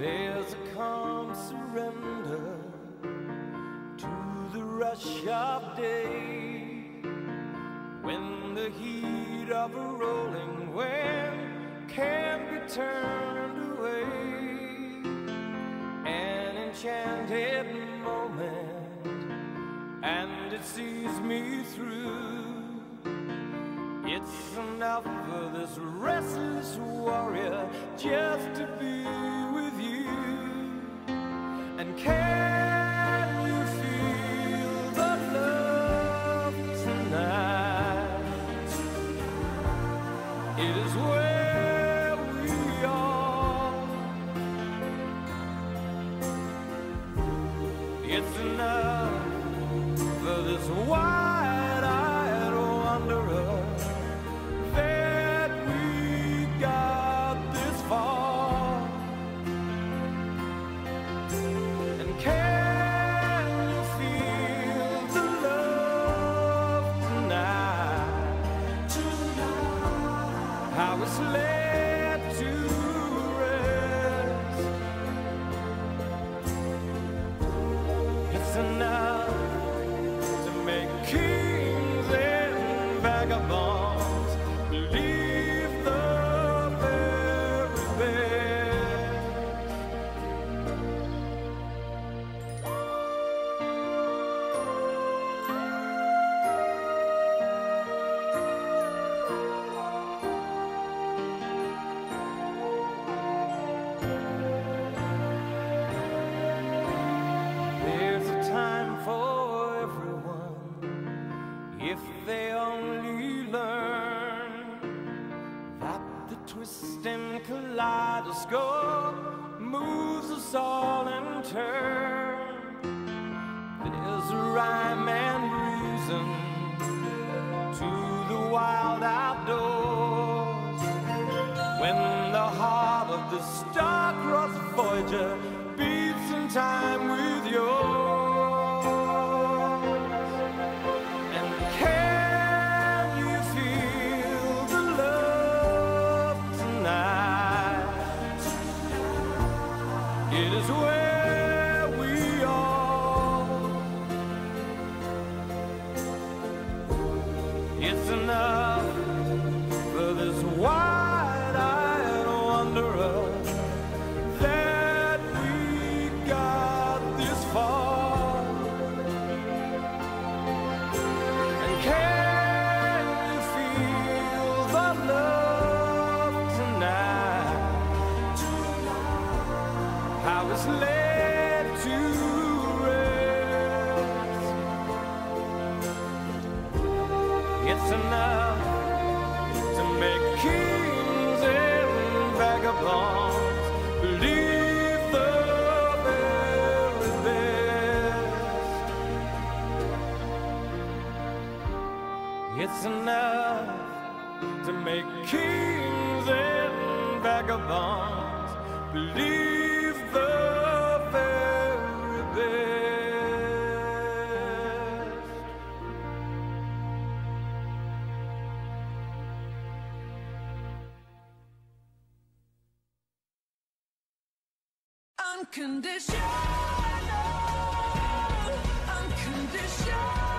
There's a calm surrender to the rush of day, when the heat of a rolling wind can't be turned away. An enchanted moment, and it sees me through. It's enough for this restless warrior just to be with you. And can you feel the love tonight? It is where we are. It's enough for this wide-eyed wanderer that we got this far. And can you feel the love tonight? How it's led to rest. It's enough to make kings and vagabonds believe the very best. There's a time for everyone, if they only learn that the twisting kaleidoscope moves us all in turn. There's a rhyme and reason to the wild outdoors, when the heart of the star-crossed Voyager beats in time with yours. And can you feel the love tonight? It is where we are. It's enough for this wide-eyed wanderer that we got this far. And can you feel the love tonight? How it's led to rest. It's enough to make kings and vagabonds believe the very best. It's enough to make kings and vagabonds believe the very best. Unconditional, unconditional.